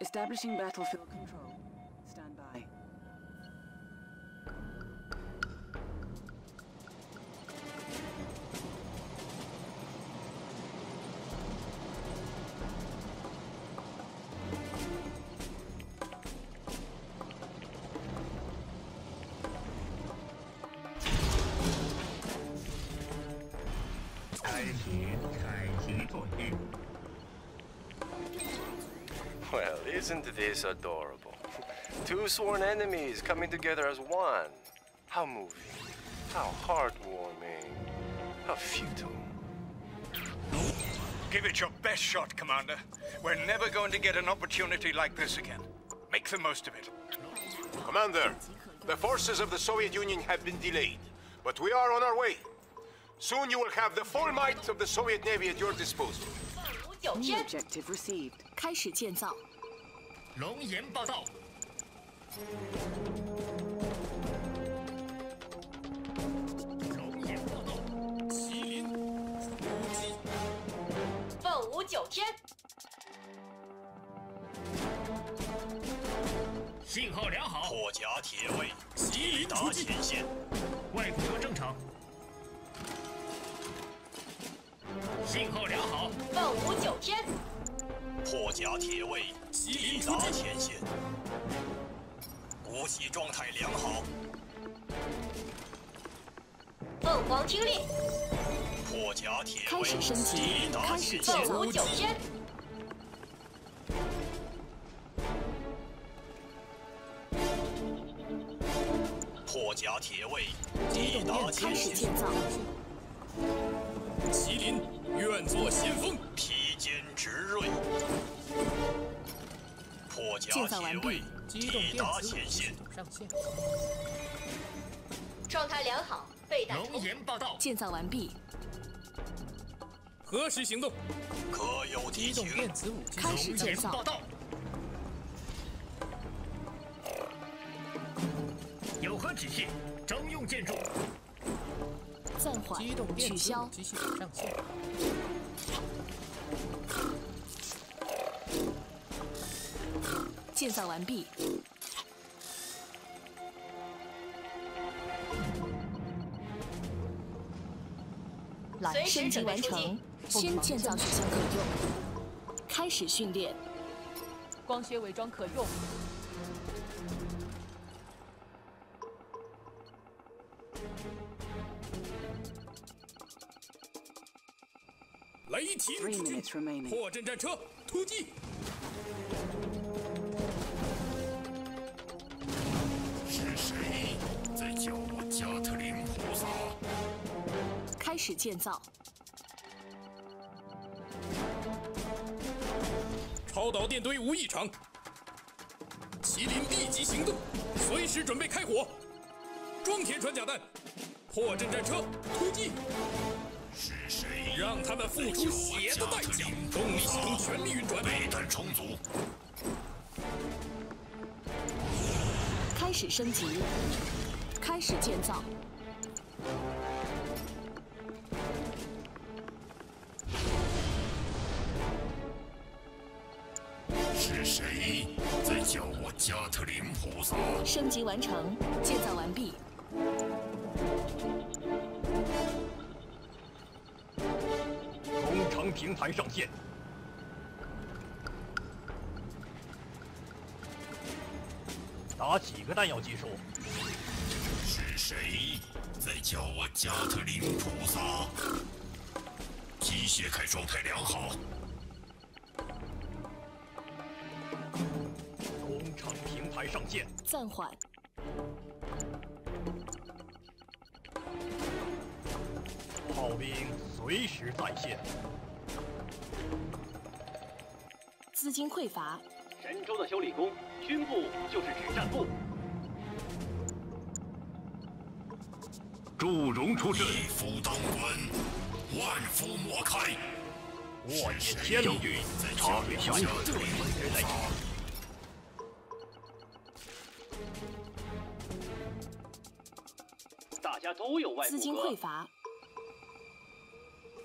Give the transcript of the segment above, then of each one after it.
Establishing battlefield control. Stand by. Well, isn't this adorable? Two sworn enemies coming together as one. How moving. How heartwarming. How futile. Give it your best shot, Commander. We're never going to get an opportunity like this again. Make the most of it. Commander, the forces of the Soviet Union have been delayed, but we are on our way. Soon you will have the full might of the Soviet Navy at your disposal. New objective received. 开始建造。 龙岩报道。龙岩报道。麒麟出击。 凤舞九天。 信号良好。 破甲铁卫。 麒麟出击。 前线。 外骨骼正常。信号良好。 凤舞九天。 破甲铁卫。 麒麟出击前线。补给状态良好。 凤凰听令。 破甲铁卫。 开始升级。开始建造。 凤舞九天。 破甲铁卫。抵达前线。 开始建造。 麒麟愿做先锋。 披坚执锐。破甲铁卫。抵达前线。 上线。 状态良好，备弹龙岩报道。 建造完毕。 何时行动？ 可有敌情？ 电子武器。 开始建造。 报道。有何指示？征用建筑。 暂缓。取消。 继续上线。 建造完毕。升级完成，先建造选项可用。开始训练。 光学伪装可用。 雷霆之军，破阵战车突击！ 是谁在叫我加特林菩萨？ 开始建造。 超导电堆无异常，麒麟立即行动，随时准备开火。装填穿甲弹，破阵战车突击！ 是谁？ 让他们付出血的代价！动力系统全力运转， 备弹充足。 开始升级，开始建造。 是谁在叫我加特林菩萨？ 升级完成，建造完毕。 工程平台上线。打几个弹药技术？ 是谁在叫我加特林菩萨？机械开状态良好。 工程平台上线。 暂缓。 炮兵随时在线。 资金匮乏。 神州的修理工，军部就是指战部。 祝融出阵，一夫当关，万夫莫开。 我也千里，插水响这分之内。 大家都有外骨骼。 资金匮乏。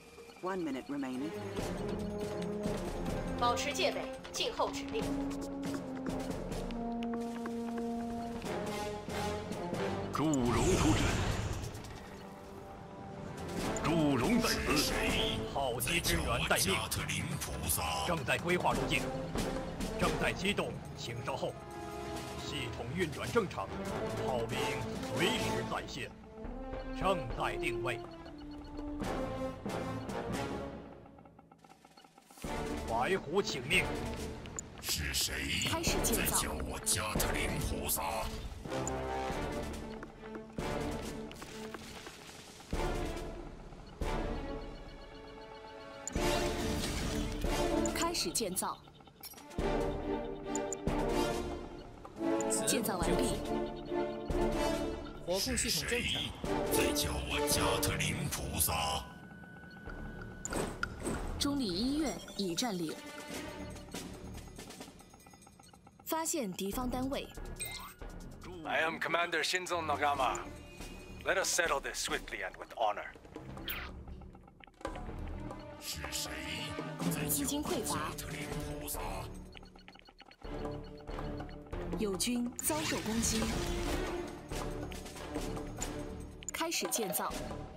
1 minute remaining. 保持戒备，静候指令。 祝融出阵。祝融在此。 浩基支援待命。 加特林菩萨。 正在规划路径，正在启动，请稍后。系统运转正常，炮兵随时在线，正在定位。白虎请命。 是谁开始建造？ 在叫我加特林菩萨？ 开始建造。建造完毕。 火控系统正常。 在叫我加特林菩萨？ 中立医院已占领。发现敌方单位。 I am Commander Shinzo Nagama. Let us settle this swiftly and with honor. 是谁在资金匮乏。 加特林菩萨？ 友军遭受攻击。开始建造。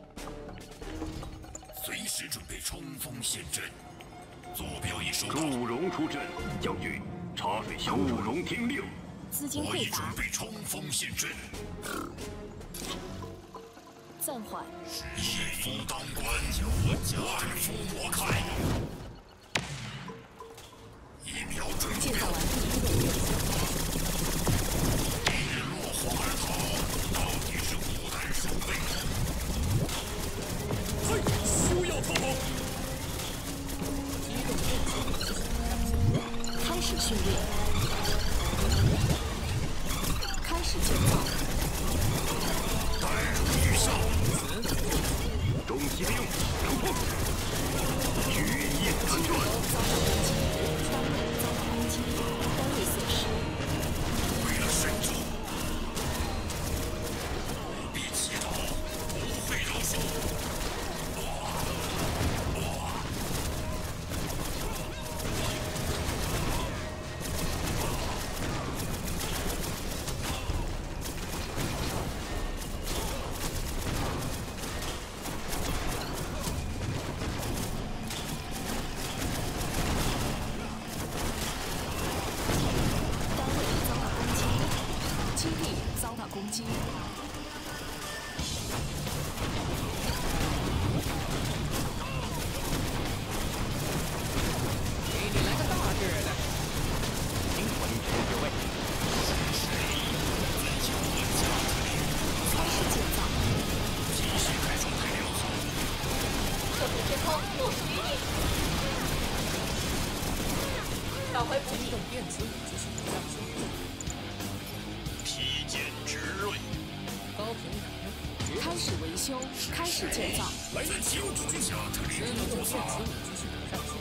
随时准备冲锋陷阵。坐标已收到。 祝融出阵，将军。插水小祝融听令。 资金我已匮乏。 准备冲锋陷阵。 暂缓。 一夫当关，万夫莫开。一秒准建造完毕。 日落荒而逃，到底是孤单守卫。 嘿，休要逃跑！ 开始训练。开始建造。 弹如雨下。 中骑兵出动。巨翼参战。 单位损失。 为了慎重，不必祈祷，不会饶恕。 攻击。 给你来个大个的，灵魂出职位。 开始建造。 机械开状态良好。 这片天空不属于你。召回补给。 电磁武器系统降速。 披剑之锐。 高频感应。 开始维修，开始建造。 来自奇物之军， 加特林电菩萨。 磁武器系统上线。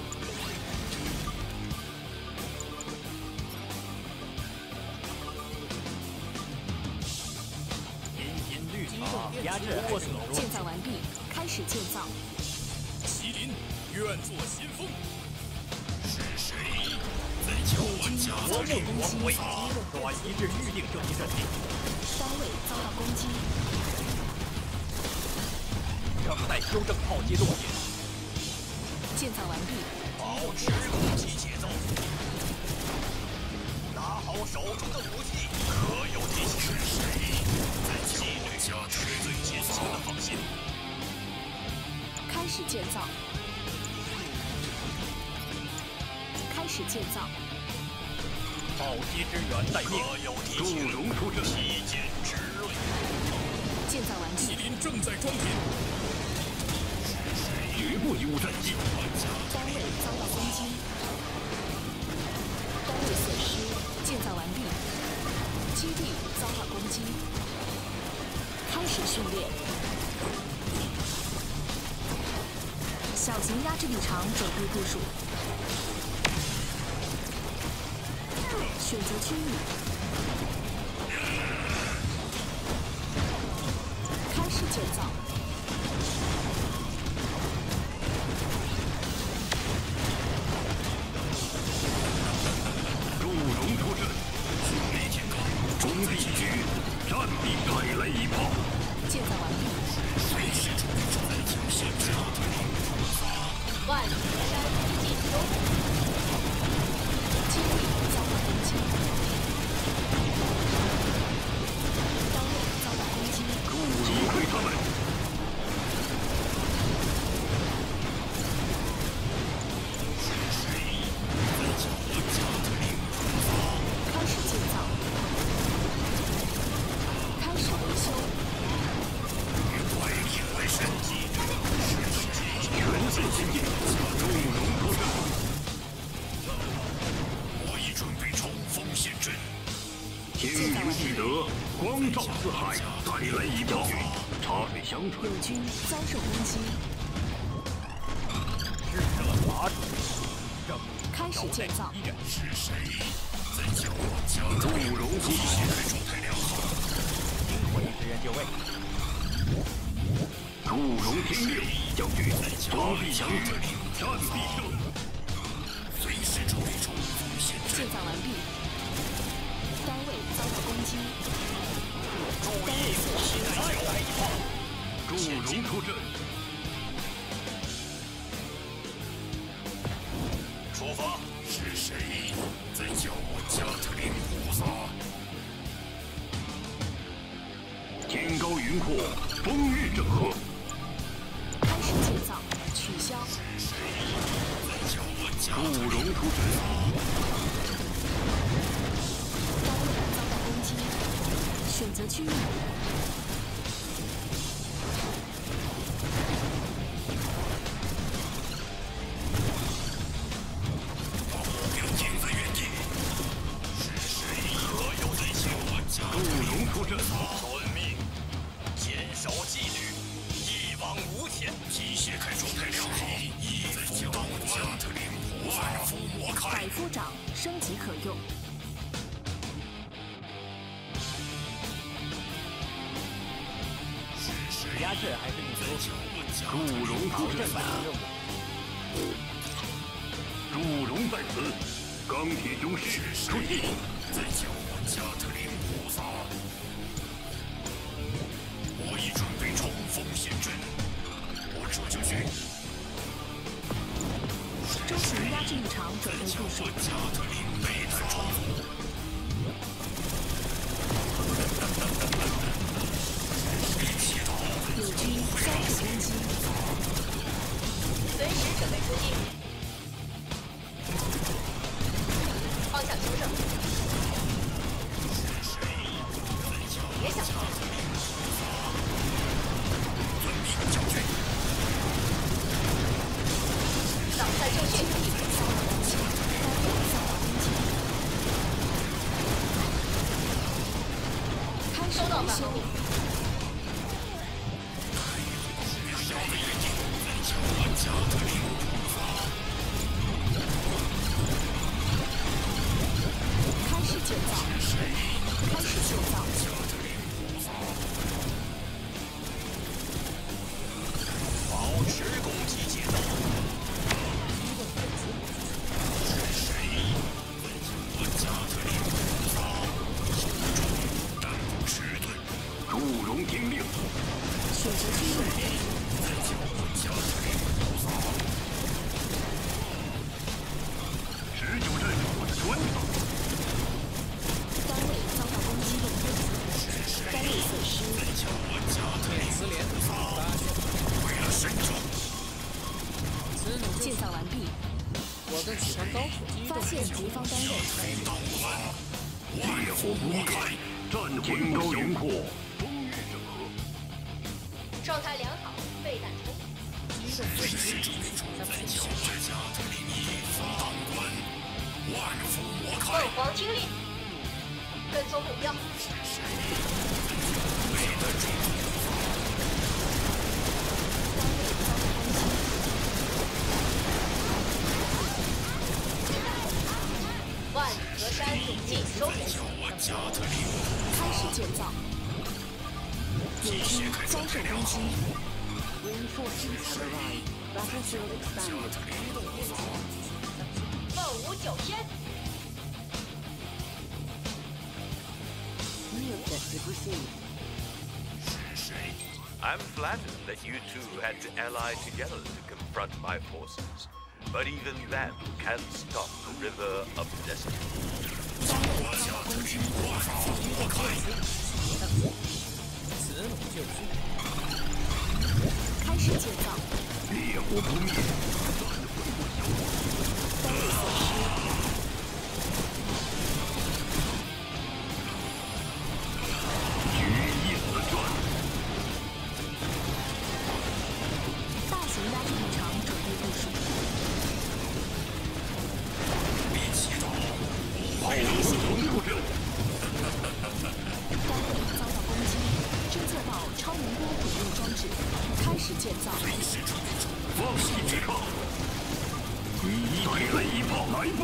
绿茶压制过程中。 建造完毕，开始建造。 麒麟愿做先锋。 是谁在叫我加特林菩萨？ 转移至预定阵地。 单位遭到攻击。 正在修正炮击路线。 建造完毕。 保持攻击节奏。拿好手中的武器，可有提醒？ 是谁在叫我加特林最坚强的防线。 开始建造。开始建造。 炮击支援待命。 祝融出阵。 披剑之锐。 建造完毕。 麒麟正在装填。 绝不遗误战机。 单位遭到攻击。单位损失。建造完毕。基地遭到攻击。开始训练。小型压制力场准备部署。选择区域。开始建造。 祝融出阵。 兄弟天罡， 中地区，战地胜。 再来一炮！ 建造完毕。 随时准备在将现场万里河山进攻。 精力遭到攻击。单位遭到攻击。 击溃他们！ 开始建造。开始维修。 怪异为神迹， 全线前进，重龙出战。 我已准备冲锋陷阵。 天明地德，光照四海，再来一炮！茶水香醇。 友军遭受攻击。 智者法主，正开始建造。 是谁在叫我加特林？ 祝融出机械态状态良好。 灵魂支援就位。 祝融听令，将军，装备强势，战必胜。 随时准备冲锋陷阵。 建造完毕。单位遭到攻击。单位损失。 再来一炮！ 祝融出阵。 出发！是谁在叫我加特林菩萨？ 天高云阔，风雨整合。 开始建造，取消。 祝融出阵。 单位遭到攻击，选择区域。 停在原地。是谁？何有在叫我加特林？ 祝融出阵。 遵命，坚守纪律，一往无前。机械开状态良好，一夫当关，加特林菩萨，万夫莫开。 百夫长升级可用。 压制还是你出？ 祝融出阵。祝融在此，钢铁勇士出击！ 在叫我加特林菩萨。我已准备冲锋陷阵，我这就去。 中型压制立场准备部署。 加特林备弹充足。 友军遭受攻击。 随时准备出击。方向修正。别想逃！挡在就绪。收到反攻。 开始建造。开始建造。 保持攻击节奏。是谁？我加特林菩萨，手中但不迟钝。 祝融听令。 选择区域。 加特林菩萨。 持久战是我的专长。 单位遭到攻击。单位损失。 磁连为了慎重。 建造完毕。 我更喜欢高手。 发现敌方单位。 烈火不灭，战天高云阔，风雨整合。 状态良好，备弹充足。 随时准备冲在叫我加特林一夫当关，万夫莫开。 凤凰听令，跟踪目标。 备弹充足。 万里河山进收人。 加特林开始建造。友军遭受攻击。 Reinforcements have arrived. Battlefield expanded. 凤舞九天。 New objective received. I'm flattered that you two had to ally together to confront my forces. But even that can't stop the river of destiny. 此龙就绪。 开始建造。 烈火不灭， 单位损失。 举一死传。 大型压制立场准备部署。 炮龙出阵。 单位遭到攻击，侦测到超音波毁灭装置，开始建造。 放弃抵抗，你再来一炮，来吧！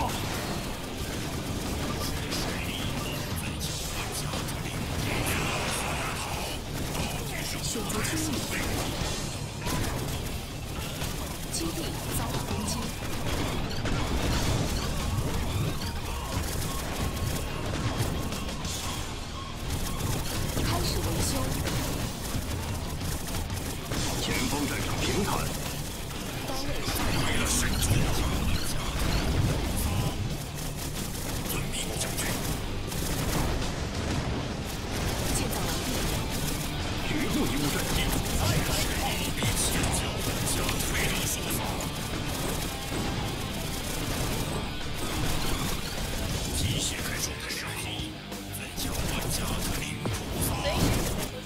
选择区域，基地遭到攻击。开始维修。 前方战场平坦。 单位遭到攻击。建造完毕。 局部义务战绩。 机械开状态良好，再叫我加特林菩萨。 随时准备出击。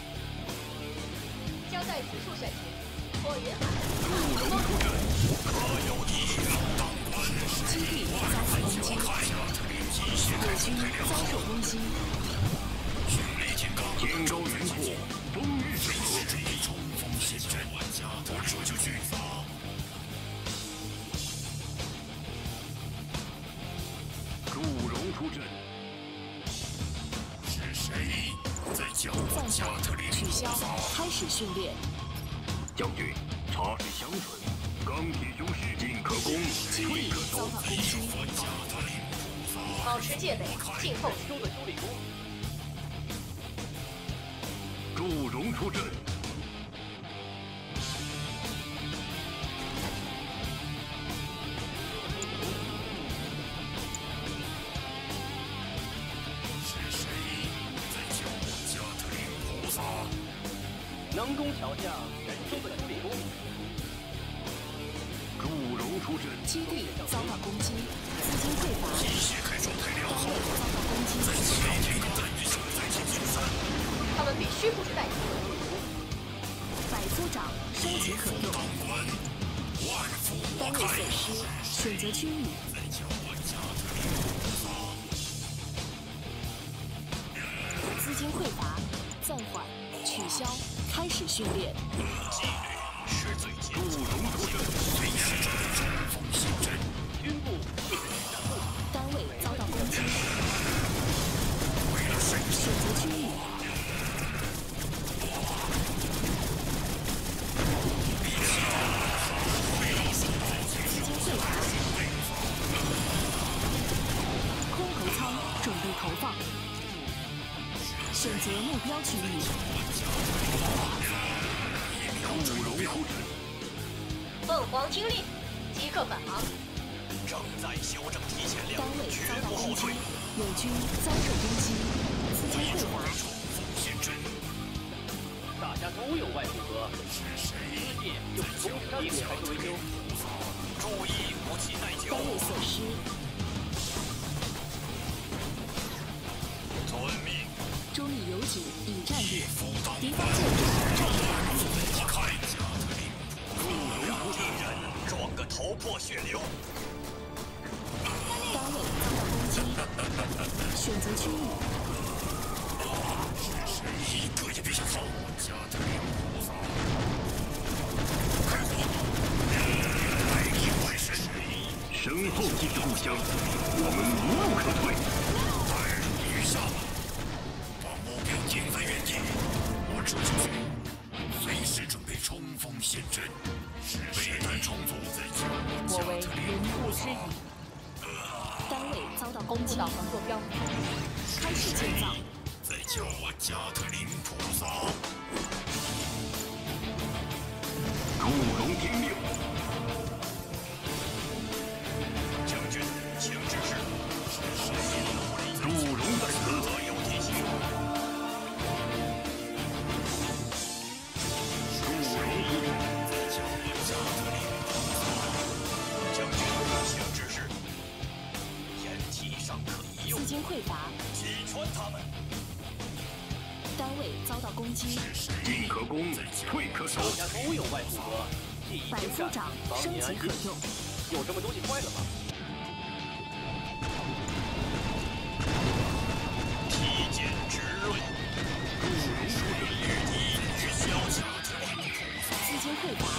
交代指数选题：火云海。 入龙出阵， 可有一让当官。 基地遭到攻击。 加特林机械开友军遭受攻击。 迅雷金刚， 天高云阔，风雨整合。 冲锋陷阵，我说就去。 祝融出阵。 是谁在叫我暂加特林取消，开始训练。 将军，茶水香醇，钢铁雄狮进可攻， 基地遭到攻击。 保持戒备，静候修的修理工。 祝融出阵。 能攻桥下人中的修理工。 祝融出阵。 基地遭到攻击，资金匮乏。 机械开状态良好， 遭到攻击。 他们必须不是代替。 百夫长升级可用。单位损失，选择区域。资金匮乏，暂缓，取消，开始训练。 纪律是最坚祝融出阵， 随时准备冲锋陷阵。 军部就是战部。 单位遭到攻击。 为了胜利， 选择区域。资金匮乏。空投舱准备投放。选择目标区域。 祝融出阵。 凤凰听令，即刻返航。 正在修正提前量， 单位绝遭到攻击不后退。， 友军遭受攻击，资金匮乏。 冲锋陷阵。 大家都有外负荷，资界就是从事战略还是维修？ 注意武器耐久。 单位损失。 遵命。 中立友警已战略，敌方建建筑占领完毕。 开加特林普，让敌人撞个头破血流。 单位遭到攻击，选择区域。 一个也别想走！加特林菩萨，百里外神， 身后即是故乡，我们无路可退。 带入雨下，把目标定在原地。我撤出去，随时准备冲锋陷阵。备弹充足，再叫我为云雾之影。 单位遭到攻击， 导航坐标。 开始建造。 再叫我加特林菩萨。 听命。 将军，请指示。 祝融在此。 何有提醒？ 祝融。 将军，请指示。天梯尚可一用。 资金匮乏， 击穿他们。 单位遭到攻击。 进可攻，退可守。 大家都有外负荷，第一百星战夫长方升面安心。 级可用。 有什么东西坏了吗？ 提剑直锐，水与地与消息。 资金匮乏，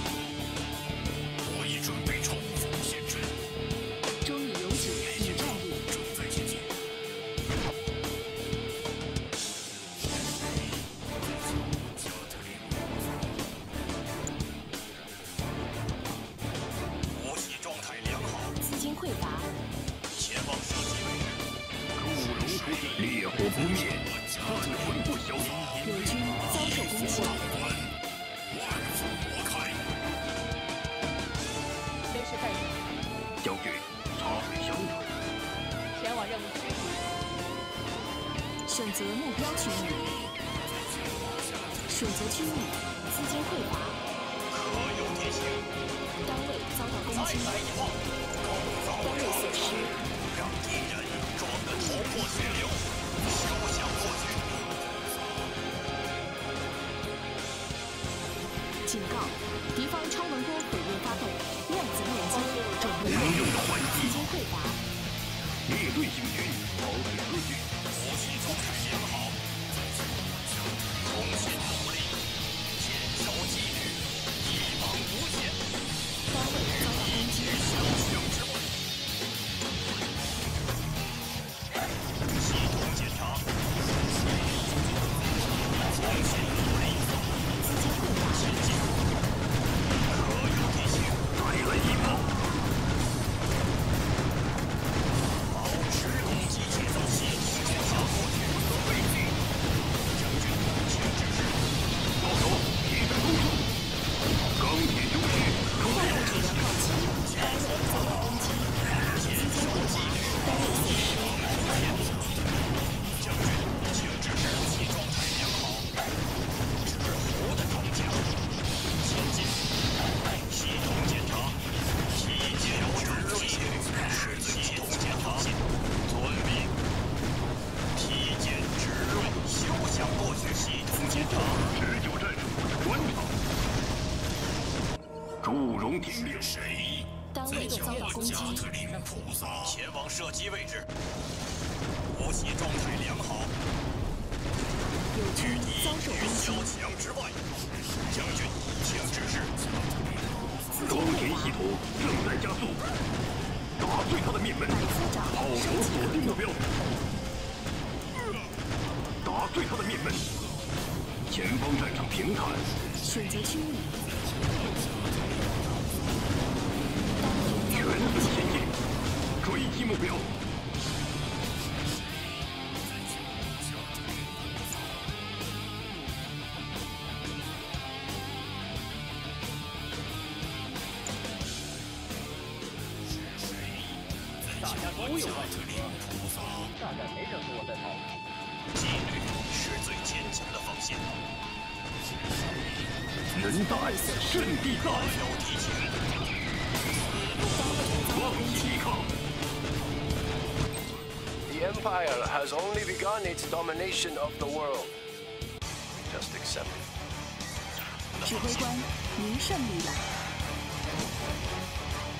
我已准备冲锋陷阵， 中立有警已战力。 正在前进。武器状态良好， 资金匮乏， 前往射击位置。 祝融出现，烈火不灭，战魂不消。 友军遭受攻击。 万夫莫开。 随时待命， 将军，插水相传。 前往任务区。 选择目标区域，选择区域，资金匮乏， 可有提醒？ 单位遭到攻击， 再来一炮，构造单位损失， 让敌人撞得头破血流，休想过去！ 警告：敌方超能波毁灭发动，量子链接准备应用的还击， 资金匮乏， 列队行军，保持秩序。 武器状态良好，重新努力，坚守纪律，一往无前。 单位遭到攻击， 消息之外，系统检查，重新努力， 资金匮乏， 前进。可有提醒？ 再来一炮。 保持攻击节奏，系统检查过去。将军，请指示。 到手，一战攻速。钢铁雄狮，出战动。 斗指令告急，单位遭到攻击，资金匮乏，单位损失， 将军，请指示。武器状态良好，纸糊的装甲，前进。系统检查，体检直锐，是系统检查，遵命。体检直锐，休想过去。系统检查， 持久战术，观察。祝融听命。 谁？ 单位遭到攻击， 加特林菩萨，前往射击位置。武器状态良好， 友军遭受于攻小击， 墙之外。将军，请指示。 装填系统正在加速，打碎他的面门。 百夫长炮手升级锁可用， 定目标，打碎他的面门。前方战场平坦， 选择区域， 全速前进，追击目标。 大家都有外负荷，大概没人和我在跑。 纪律是最坚强的防线。 人大圣地大， 有提醒。 放弃抵抗。 The Empire has only begun its domination of the world. Just accept it. 指挥官，您胜利了。